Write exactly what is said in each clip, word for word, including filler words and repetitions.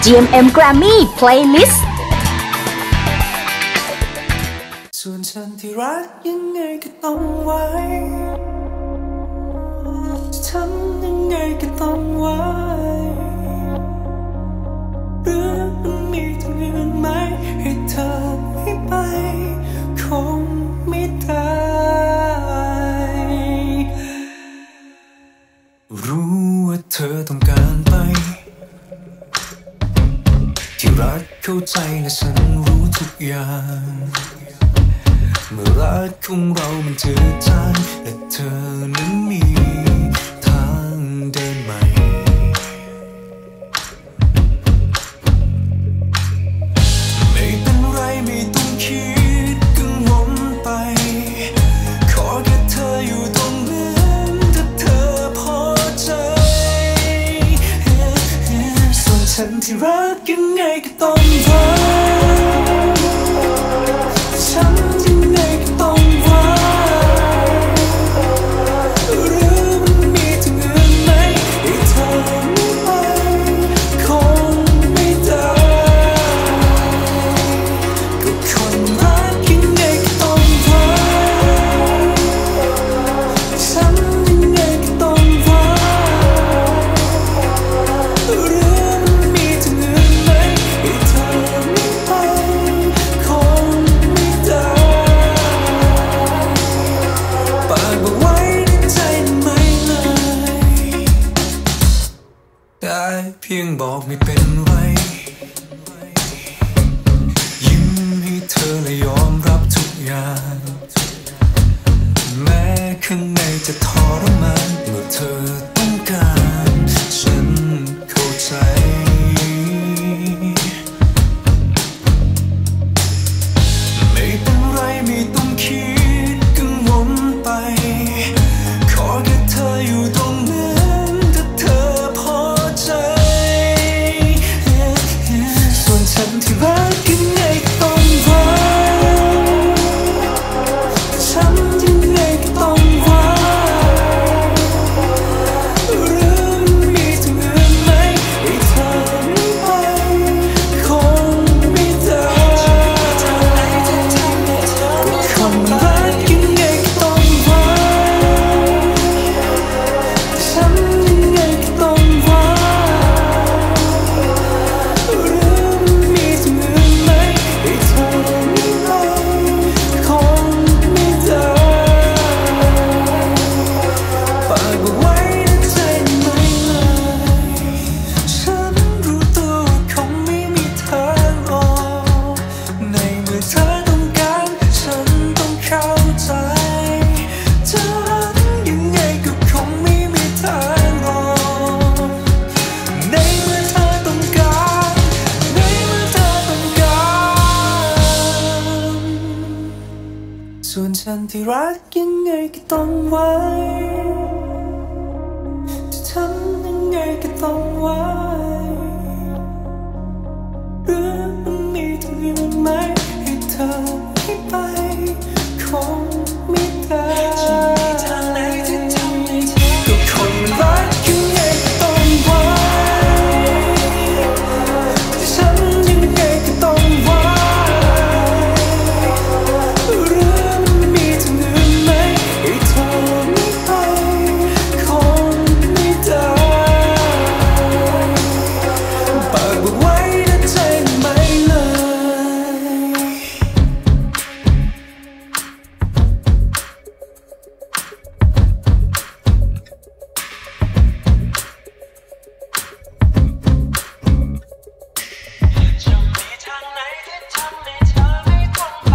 จี เอ็ม เอ็ม Grammy Playlist ส่วนฉันที่รักยังไงก็ต้องไว้ทำยังไงก็ต้องไว้หรือมันมีทางอื่นไหมให้เธอไม่ไปคงไม่ได้รู้ว่าเธอต้องการไปที่รักเข้าใจและฉันรู้ทุกอย่างเมื่อรักของเรามันจืดจางและเธอนั้นมีทางเดินใหม่ไม่เป็นไรไม่ต้องคิดกังวลไปขอแค่เธออยู่ตรงนั้นถ้าเธอพอใจส่วนฉันที่รักยังไงก็ต้องรักฉันยังไงก็ต้องรักหรือมันมีทางอื่นไหมให้เธอไม่ไปคงไม่ได้ก็คนรักยังไงก็ต้องรักฉันยังไงก็ต้องรักหรือมันมีทางอื่นไหมให้เธอไม่ไปคงไม่ได้ปากบอกไว้ในใจไม่เลยได้เพียงบอกไม่เป็นไรยิ้มให้เธอและยอมรับทุกอย่างแม้ข้างในจะทรมานเมื่อเธอต้องการฉันเข้าใจไม่เป็นไรไม่ต้องคิดกังวลไปขอแค่เธออยู่ตรงนั้นถ้าเธอพอใจส่วนฉันที่รักยังไงก็ต้องรักฉันยังไงก็ต้องรักหรือมีทางอื่นไหมให้เธอไม่ไปคงไม่ได้คนรักยังไงก็ต้องรักฉันยังไงก็ต้องรักหรือมีทางอื่นไหมให้เธอไม่ไปคงไม่ได้ปากบอกไว้ในใจไม่เลยฉันรู้ตัวว่าคงไม่มีทางออกในเมื่อเธอต้องการฉันต้องเข้าใจจะรักยังไงก็คงไม่มีทางออกในเมื่อเธอต้องการในเมื่อเธอต้องการส่วนฉันที่รักยังไงก็ต้องไว้จะทำยังไงก็ต้องไว้หรือมันมีทางอื่นไหมให้เธอไม่ไปคงไม่ได้จะมีทางไหนที่ทำให้เธอก็คนรักยังไงก็ต้องไว้ฉันยังไงก็ต้องไว้หรือมันมีทางอื่นไหมให้เธอไม่ไปคงไม่ได้ปากบอกไว้ในใจไม่เลยจะมีทางไหนที่ทำให้เธอไม่ต้องไป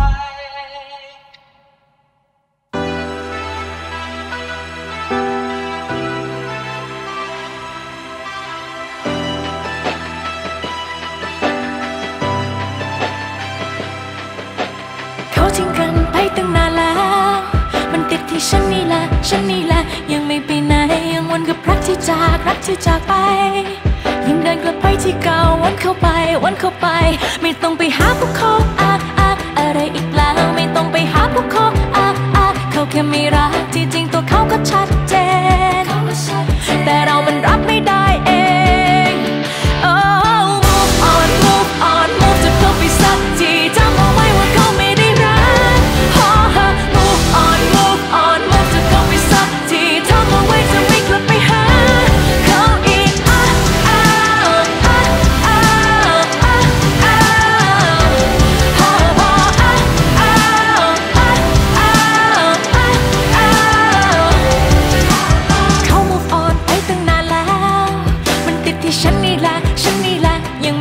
เขาทิ้งกันไปตั้งนานแล้วมันติดที่ฉันนี่แหละฉันนี่แหละยังไม่ไปไหนยังวนกับรักที่จากรักที่จากไปยังเดินกลับไปที่เก่าวนเข้าไปวนเข้าไปไม่ต้องไปหาพวกเขาอ่ะอ่ะอะไรอีกแล้วไม่ต้องไปหาพวกเขาอ่ะอ่ะเขาแค่ไม่รักที่จริงตัวเขาก็ชัดเจนแต่เรามันรับไม่ได้เอง Oh, move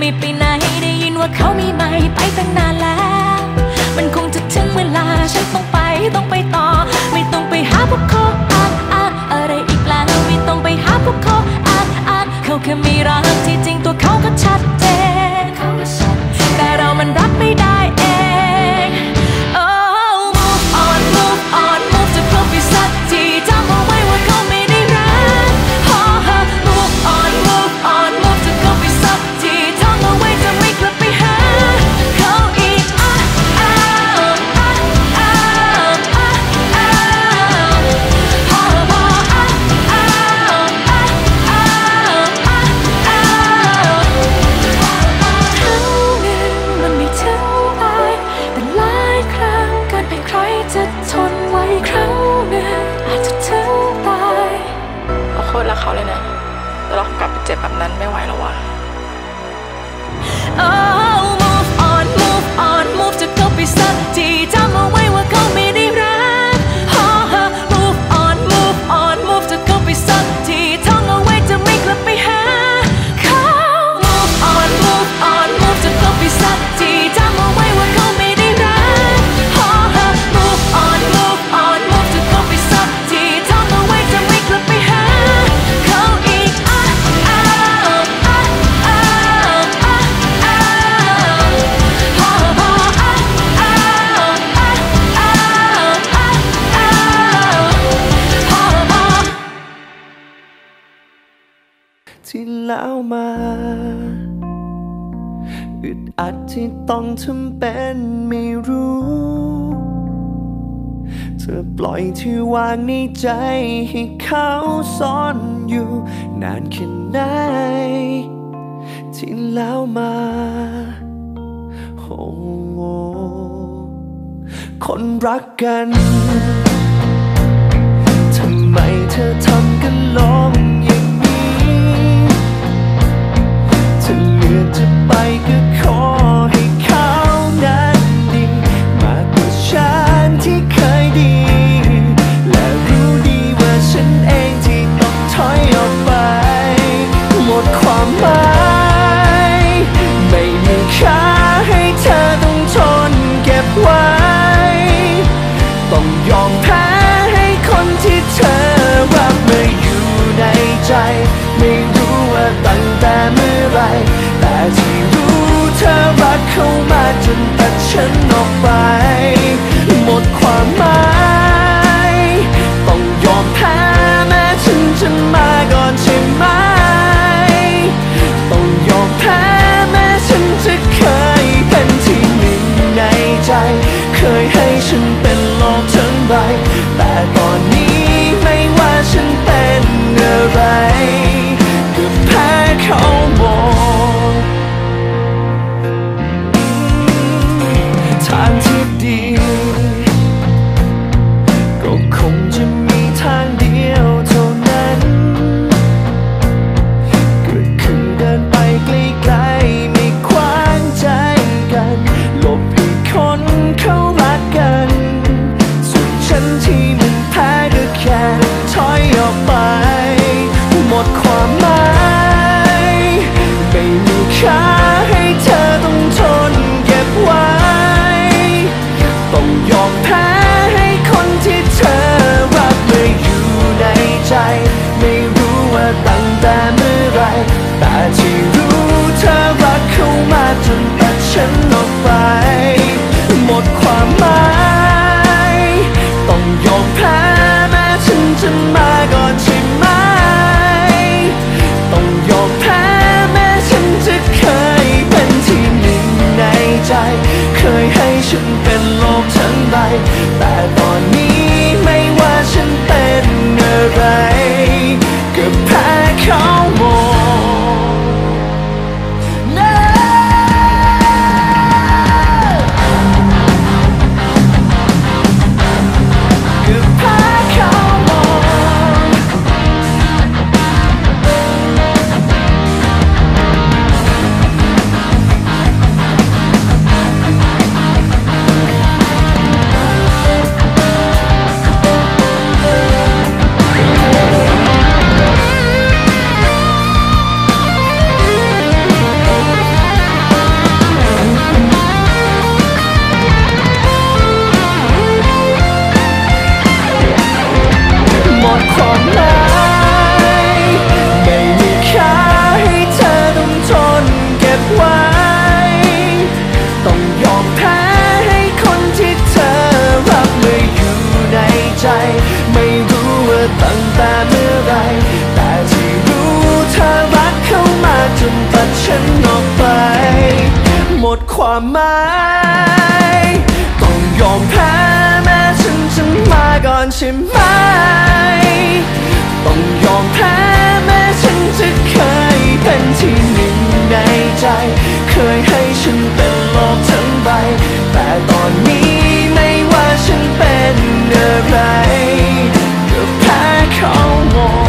ไม่ไปไหนได้ยินว่าเขามีใหม่ไปตั้งนานแล้วมันคงจะถึงเวลาฉันต้องไปต้องไปต่อไม่ต้องไปหาพวกเขาอ่ะอ่ะอะไรอีกแล้วไม่ต้องไปหาพวกเขาอ่ะอ่ะเขาแค่ไม่รักที่จริงตัวเขาก็ชัดเจนแต่เรามันรับไม่ได้เอง Oh move on move on move จะเข้าไปสักทีจำเอาไว้ว่าเขาไม่ได้รัก Oh move on move on move จะเข้าไปสักทีจำเอาไว้จะไม่กลับไปหาเขาอีกอ่ะอ่ะอ่ะอ่ะอ่ะอ่ะ Oh ohอ่ะอ่ะอ่ะอ่ะอ่ะครั้งหนึ่งมันไม่ถึงตายแต่หลายครั้งเกินไปใครจะทนไว้ครั้งหนึ่งอาจจะถึงตายเราโคตรรักเขาเลยนะแต่เรากลับไปเจ็บแบบนั้นไม่ไหวแล้วว่ะ Oh move on move on move จะเข้าไปสักทีจำเอาไว้ว่าเขาไม่ได้รัก Oh move on move on move จะเข้าไปสักทีท่องเอาไว้จะไม่กลับไปหาเขา Move on move on move จะเข้าไปสักทีจำเอาไว้ว่าเขาไม่ได้รัก Oh move on move on move จะเข้าไปสักทีท่องเอาไว้จะไม่กลับไปหาเขาอีกอ่ะอ่ะอ่ะอ่ะอ่ะอ่ะ Oh ohอ่ะอ่ะอ่ะอ่ะอ่ะอ่ะที่แล้วมาอึดอัดที่ต้องทำเป็นไม่รู้เธอปล่อยที่วางในใจให้เขาซ่อนอยู่นานแค่ไหนที่แล้วมาโอ้คนรักกันทำไมเธอทำกันลงอย่างนี้ถ้าเลือกจะไปก็ขอให้เขานั้นดีมากกว่าฉันที่เคยดีและรู้ดีว่าฉันเองที่ต้องถอยออกไปหมดความหมายไม่มีค่าให้เธอต้องทนเก็บไว้ต้องยอมแพ้ให้คนที่เธอรักมาอยู่ในใจไม่รู้ว่าตั้งแต่เมื่อไรแต่ที่รู้เธอรักเขามาจนตัดฉันออกไปหมดความหมายต้องยอมแพ้แม้ฉันจะมาก่อนใช่ไหมต้องยอมแพ้แม้ฉันจะเคยเป็นที่หนึ่งในใจเคยให้ฉันเป็นโลกทั้งใบแต่ตอนนี้ไม่ว่าฉันเป็นอะไรก็แพ้เขาหมดทางที่ดีก็คงจะมีทางเดียวเท่านั้นก็คือเดินไปไกลๆไม่ขวางใจกันหลบให้คนเขารักกันส่วนฉันที่มันแพ้ก็แค่ถอยออกไปหมดความหมายไม่มีค่าให้เธอต้องทนเก็บไว้ต้องยอมแพ้ให้คนที่เธอรักมาอยู่ในใจไม่รู้ว่าตั้งแต่เมื่อไรแต่ที่รู้เธอรักเขามาจนตัดฉันออกไปหมดความหมายต้องยอมแพ้แม้ฉันจะมาก่อนใช่ไหมต้องยอมแพ้แม้ฉันจะเคยความหมายต้องยอมแพ้แม้ฉันจะมาก่อนใช่ไหมต้องยอมแพ้แม้ฉันจะเคยเป็นที่หนึ่งในใจเคยให้ฉันเป็นโลกทั้งใบแต่ตอนนี้ไม่ว่าฉันเป็นอะไรก็แพ้เขาหมด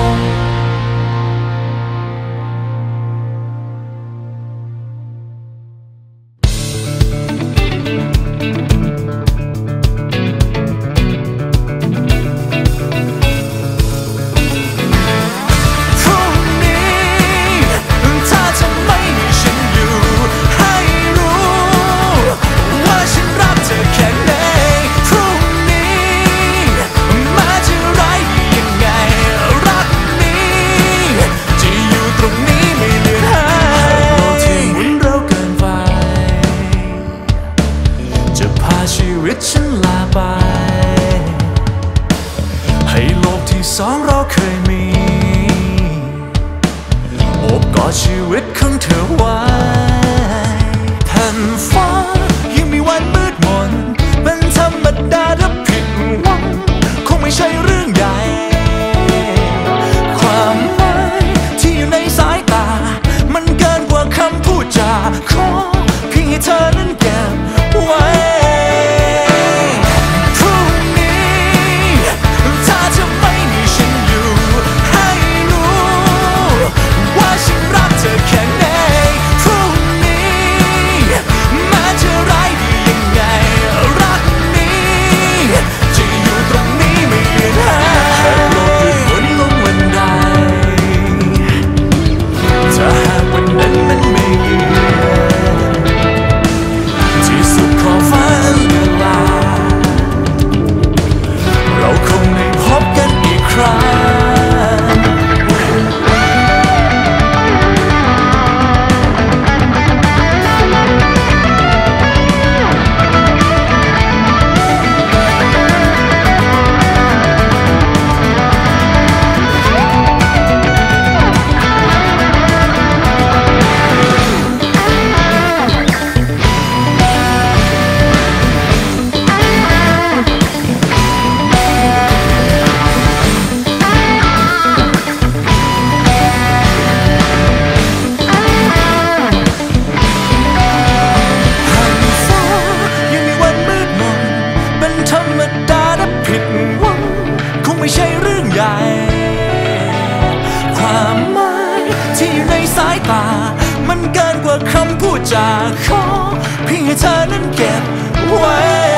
สองเราเคยมีโอบกอดชีวิตของเธอไว้แผ่นฟ้ายังมีวันมืดมนเป็นธรรมดาถ้าผิดหวังคงไม่ใช่เรื่องใหญ่ความหมายที่อยู่ในสายตามันเกินกว่าคำพูดจาขอเพียงให้เธอนั้นเก็บไว้มันเกินกว่าคำพูดจาขอเพียงให้เธอนั้นเก็บไว้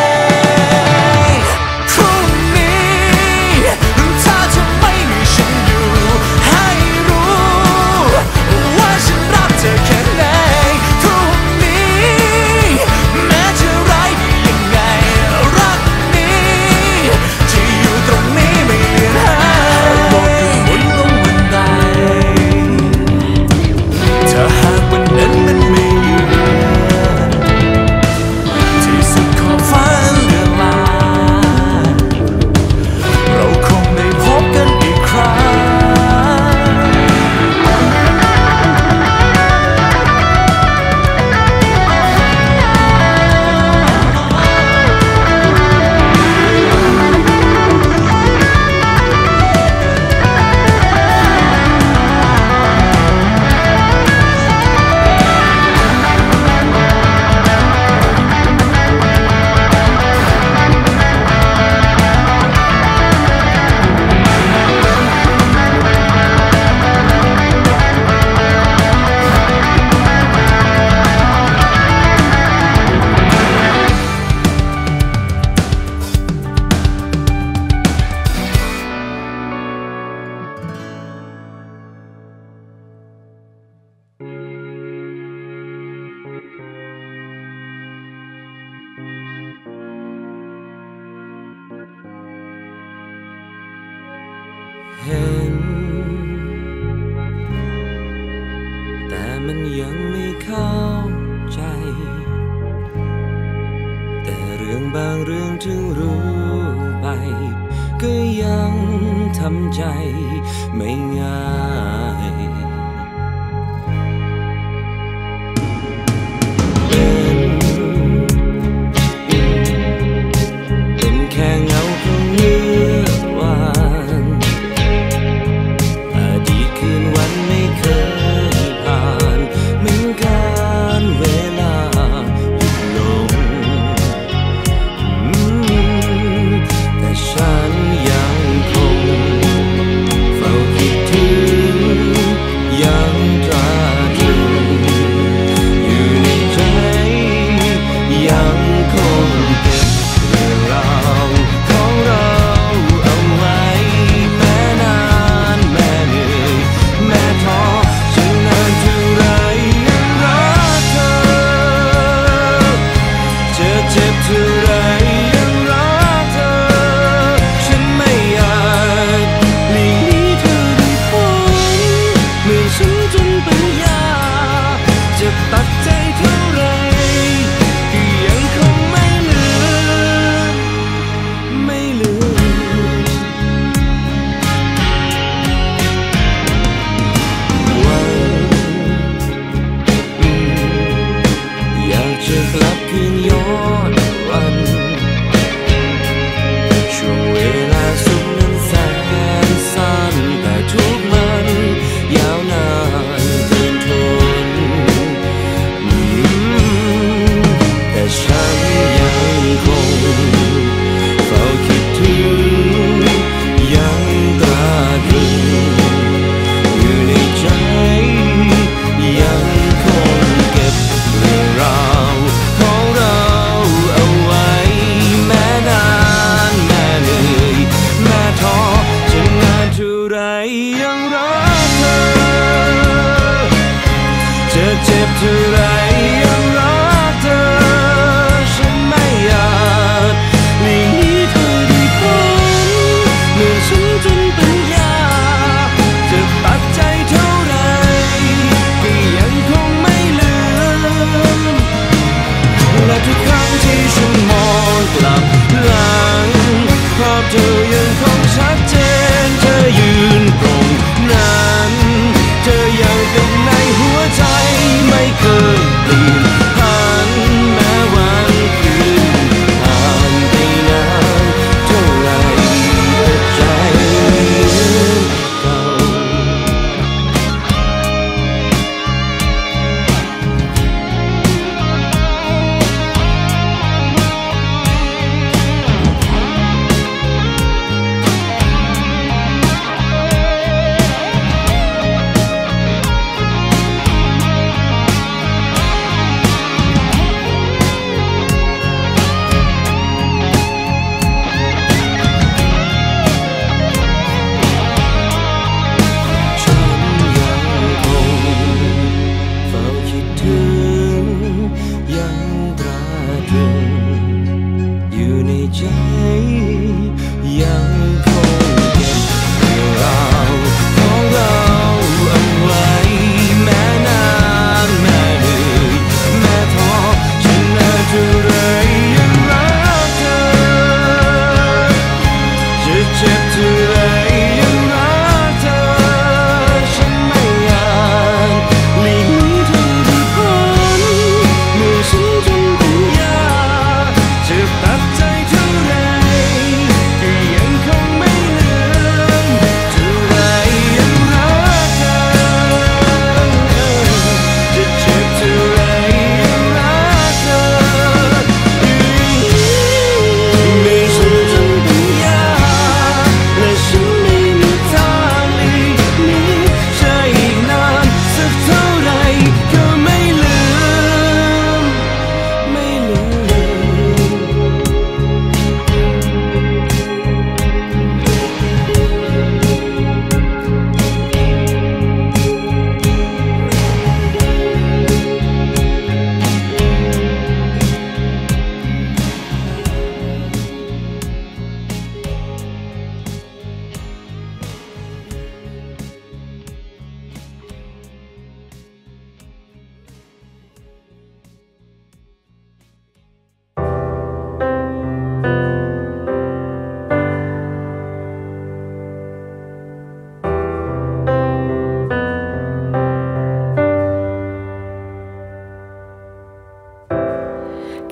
พรุ่งนี้ถ้าเธอไม่มีฉันอยู่ให้รู้ว่าฉันรักเธอแค่ไหนพรุ่งนี้แม้จะร้ายดียังไงรักนี้ที่อยู่ตรงนี้ไม่เลือนหายบอกอยู่บนลงบันไดถ้าหากวันนั้นมันไม่อยู่ที่สุดขอบฟ้าเลือนลางเราคงได้พบกันอีกครั้งเห็นแต่มันยังไม่เข้าใจแต่เรื่องบางเรื่องถึงรู้ไปก็ยังทำใจไม่ง่าย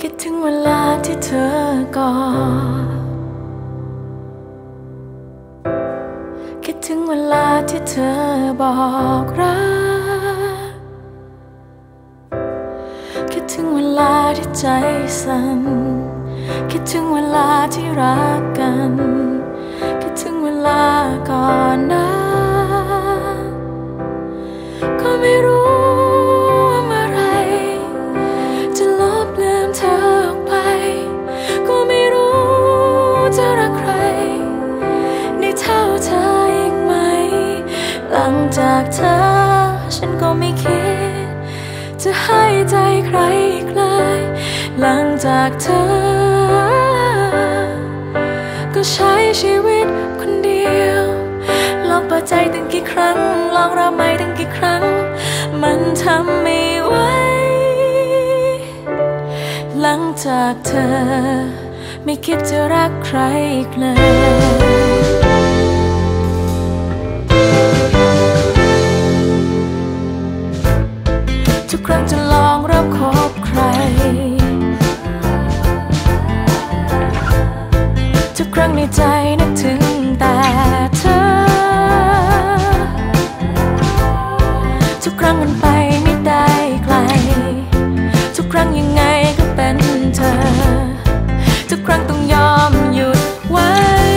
คิดถึงเวลาที่เธอกอดคิดถึงเวลาที่เธอบอกรักคิดถึงเวลาที่ใจสั่นคิดถึงเวลาที่รักกันคิดถึงเวลาก่อนนั้นก็ไม่รู้ว่าเมื่อไรจะลบลืมเธอออกไปก็ไม่รู้จะรักใครได้เท่าเธออีกไหมหลังจากเธอฉันก็ไม่คิดจะให้ใจใครอีกเลยหลังจากเธอก็ใช้ชีวิตคนเดียวลองเปิดใจตั้งกี่ครั้งลองรับไม่ตั้งกี่ครั้งมันทำไม่ไหวหลังจากเธอไม่คิดจะรักใครอีกเลยทุกครั้งจะลองเริ่มคบใครทุกครั้งในใจนึกถึงแต่เธอทุกครั้งมันไปไม่ได้ไกลทุกครั้งยังไงก็เป็นเธอทุกครั้งต้องยอมหยุดไว้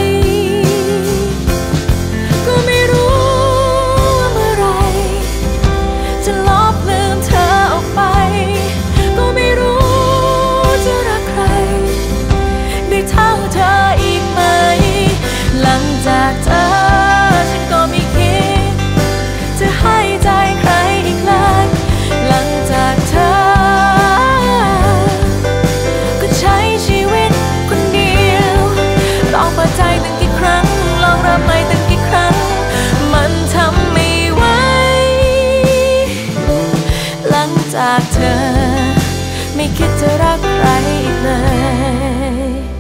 ก็ไม่รู้ว่าเมื่อไรจะลบลืมเธอออกไปก็ไม่รู้จะรักใครได้เท่าเธออีกไหมหลังจากเธอฉันก็ไม่คิดจะให้ใจใครอีกเลยหลังจากเธอก็ใช้ชีวิตคนเดียวลองเปิดใจตั้งกี่ครั้งลองรับไม่ตั้งกี่ครั้งมันทำไม่ไหวหลังจากเธอไม่คิดจะรักใครอีกเลย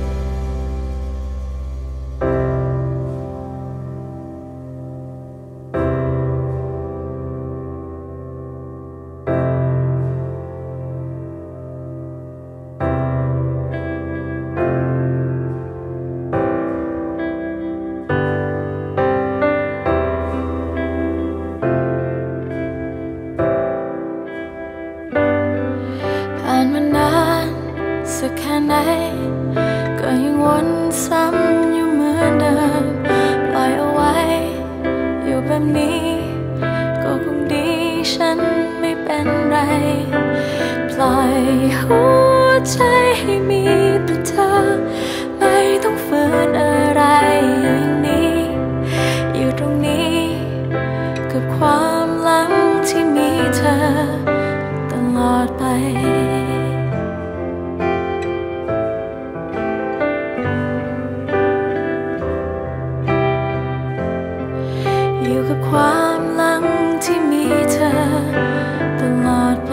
สักแค่ไหนก็ยังวนซ้ำอยู่เหมือนเดิมปล่อยเอาไว้อยู่แบบนี้ก็คงดีฉันไม่เป็นไรปล่อยหัวใจให้มีแต่เธอไม่ต้องฝืนอะไรอยู่อย่างนี้อยู่ตรงนี้กับความหลังที่มีเธอตลอดไปอยู่กับความหลังที่มีเธอตลอดไป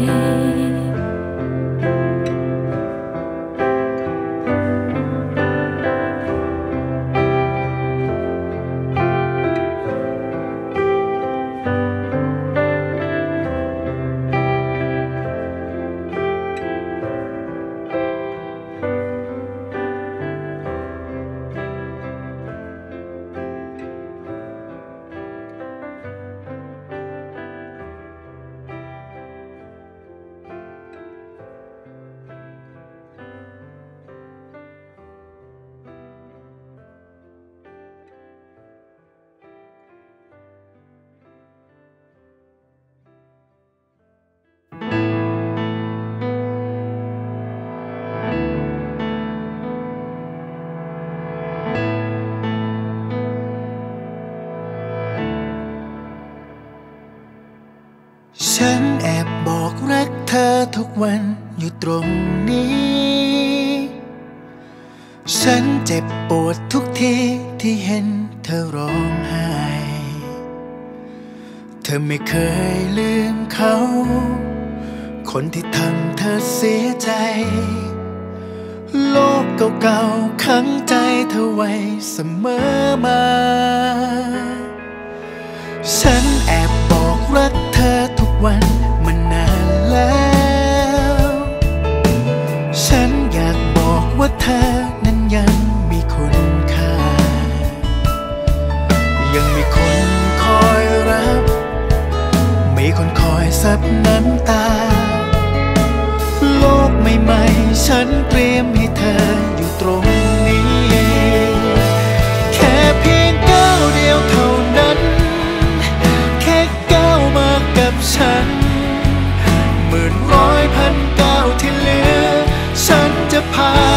ฉันแอบบอกรักเธอทุกวันอยู่ตรงนี้ฉันเจ็บปวดทุกทีที่เห็นเธอร้องไห้เธอไม่เคยลืมเขาคนที่ทำเธอเสียใจโลกเก่าๆขังใจเธอไว้เสมอมาฉันแอบบอกรักเธอทุกวันมานานแล้วฉั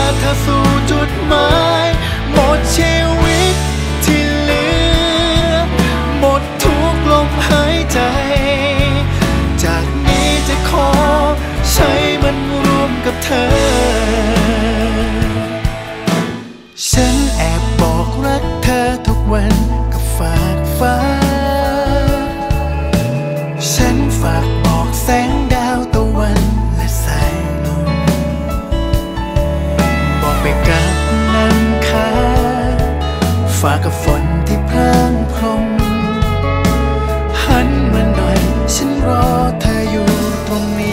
เธอสู่จุดหมายหมดชีวิตที่เหลือหมดทุกลมหายใจจากนี้จะขอใช้มันร่วมกับเธอฉันแอบบอกรักเธอทุกวันกับฝากฟ้าฉันฝากบอกแสงดาวตะวันและสายลมบอกไปกับน้ำค้างฝากกับฝนที่พร่างพรมหันมาหน่อยฉันรอเธออยู่ตรงนี้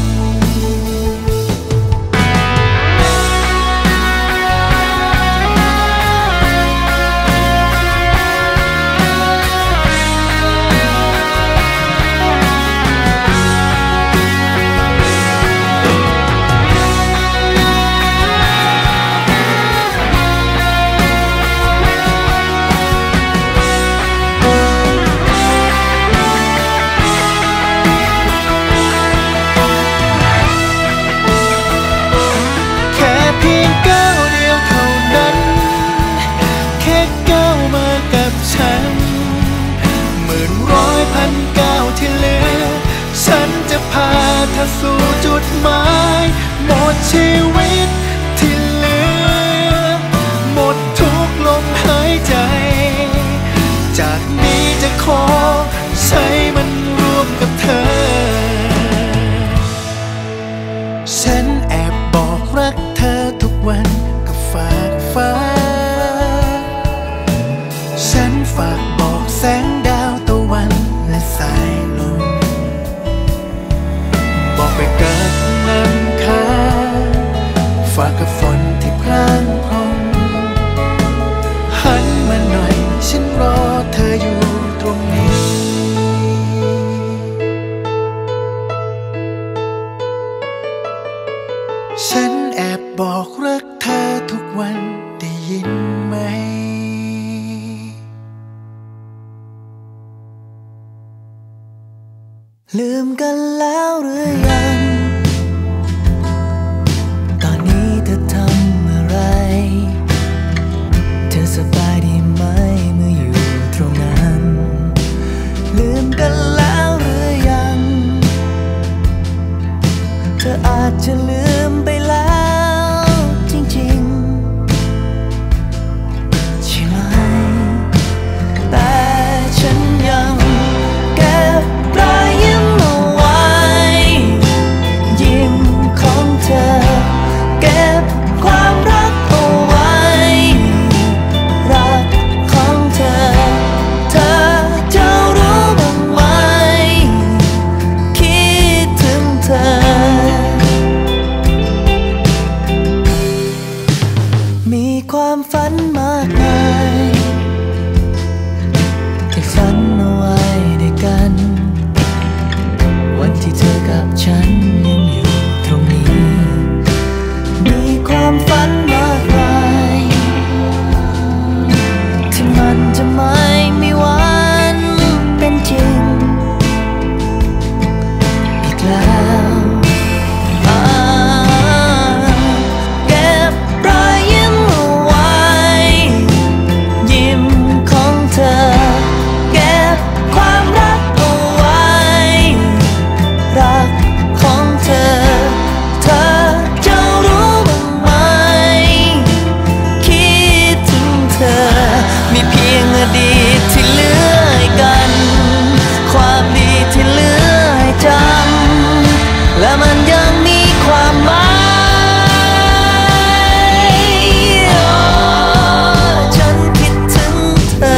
สู่จุดหมายหมดชีวิตที่เหลือหมดทุกลมหายใจจากนี้จะขอใช้มันร่วมกับเธอฉันแอบบอกรักเธอทุกวันกับฝากฟ้าฉันฝากบอกแสงดาวตะวันและสายลมบอกไปกับน้ำค้างฝากกับฝนที่พร่างพรมหันมาหน่อยฉันรอเธออยู่ตรงนี้ฉันแอบบอกรักเธอทุกวันได้ยินไหมลืมกันแล้วหรือยังตอนนี้เธอทำอะไรเธอสบายดีไหมเมื่ออยู่ตรงนั้นลืมกันแล้วหรือยังเธออาจจะลืมไปแล้วจริงๆใช่ไหมแต่ฉันยังเก็บรอยยิ้มเอาไว้ยิ้มของเธอเก็บความรักเอาไว้รักของเธอเธอจะรู้บ้างไหมคิดถึงเธอมีความฝันมากมายที่ฝันเอาไว้ด้วยกันวันที่เธอกับฉันยังอยู่ตรงนี้มีความฝันมากมายที่มันจะไม่มีวันเป็นจริงอีกแล้วเก็บรอยยิ้มเอาไว้ยิ้มของเธอเก็บความรักเอาไว้รักของเธอเธอจะรู้บ้างไหมคิดถึงเธอมีเพียงอดีตที่เหลือให้กันความดีที่เหลือให้จำและมันยังมีความหมายฉันคิดถึงเธอ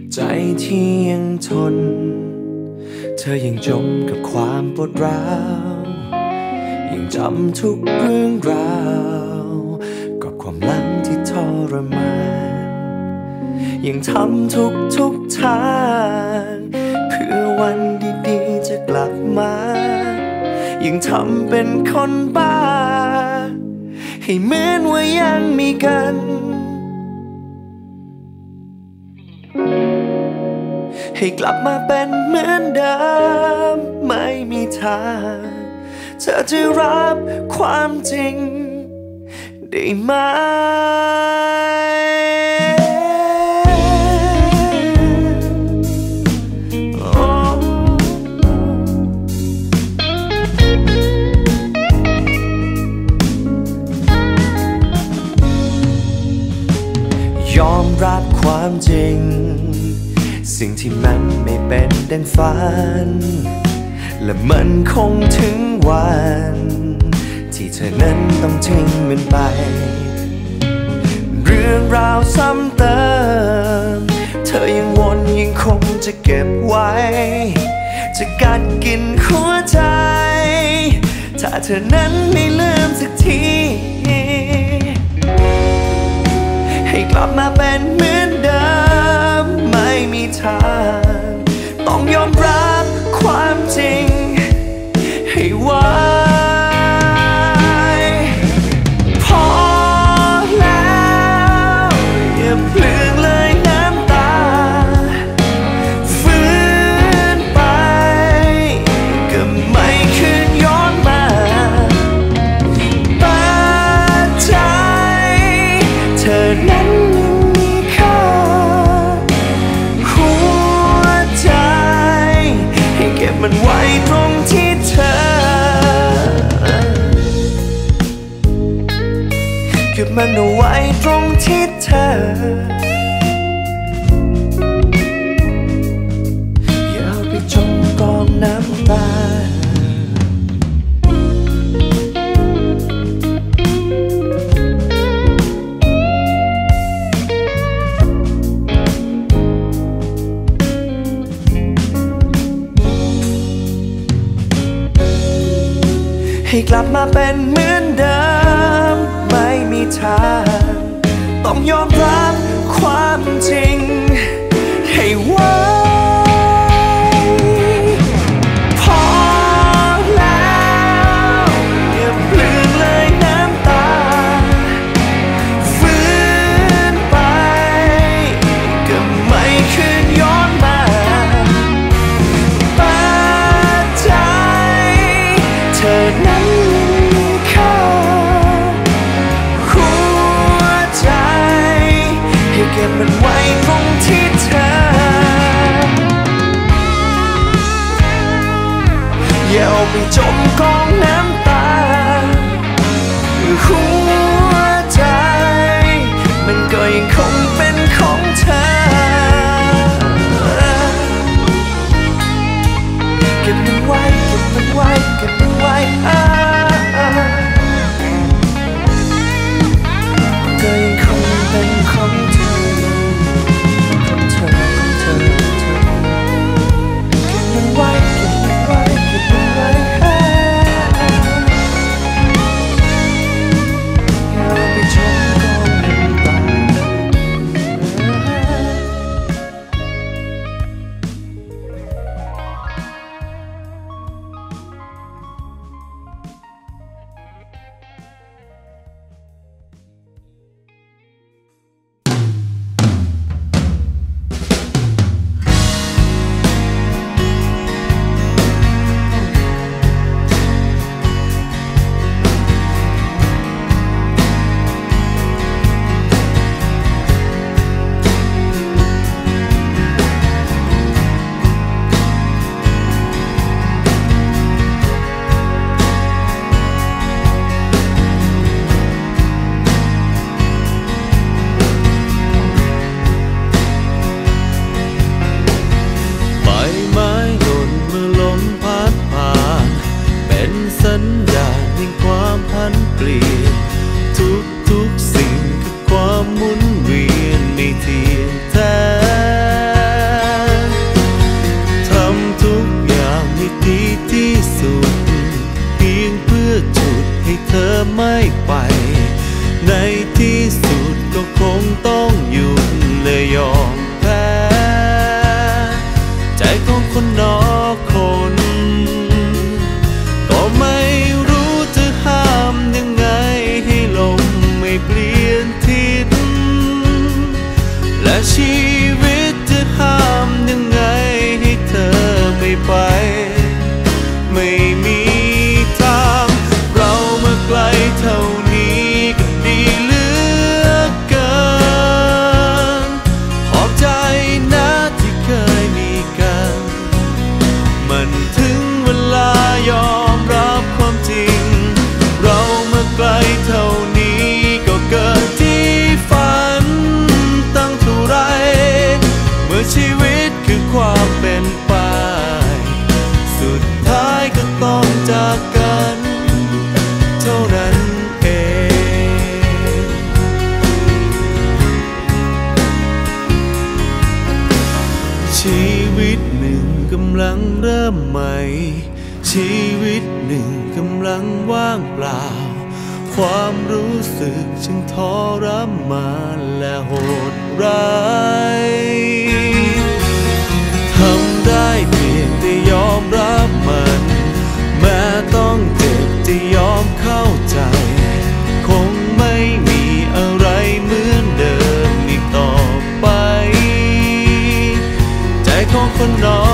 ใจที่ยังทนเธอยังจมกับความปวดร้าวยังจำทุกเรื่องราวกับความหลังที่ทรมานยังทำทุกทุกทางเพื่อวันดีๆจะกลับมายังทำเป็นคนบ้าให้เหมือนว่ายังมีกันให้กลับมาเป็นเหมือนเดิมไม่มีทางเธอจะรับความจริงได้ไหมยอมรับความจริงสิ่งที่มันไม่เป็นดังฝันและมันคงถึงวันที่เธอนั้นต้องทิ้งมันไปเรื่องราวซ้ำเติมเธอยังวนยังคงจะเก็บไว้จะกัดกินหัวใจถ้าเธอนั้นไม่ลืมสักทีให้กลับมาเป็นเหมือนเดิมไม่มีทางต้องยอมรับความจริงให้ไวพอแล้วอย่าเปลืองเลยน้ำตาฝืนไปก็ไม่คืนย้อนมาแต่ใจเธอนั้นมันไว้ตรงที่เธอเก็บมันเอาไว้ตรงที่เธออย่าเอาไปจมกองน้ำตาให้กลับมาเป็นเหมือนเดิมไม่มีทางต้องยอมรับความจริงให้ไวพอแล้วอย่าเปลืองเลยน้ำตาฝืนไปก็ไม่คืนย้อนมาแต่ใจเธอนั้นเก็บมันไว้ตรงที่เธออย่าเอาไปจมกองน้ำตาหัวใจมันก็ยังคงเป็นของเธอเก็บมันไว้เก็บมันไว้เก็บมันไว้ก็ยังคงเป็นของเธอเก็บมันไว้เก็บมันไว้เก็บมันไว้ชีวิตหนึ่งกำลังเริ่มใหม่ชีวิตหนึ่งกำลังว่างเปล่าความรู้สึกจึงทรมานและโหดร้ายทำได้เพียงแต่ยอมรับมันแม้ต้องเจ็บจะยอมเข้าใจคงไม่มีอะไรเหมือนเดิมอีกต่อไปใจของคนนอน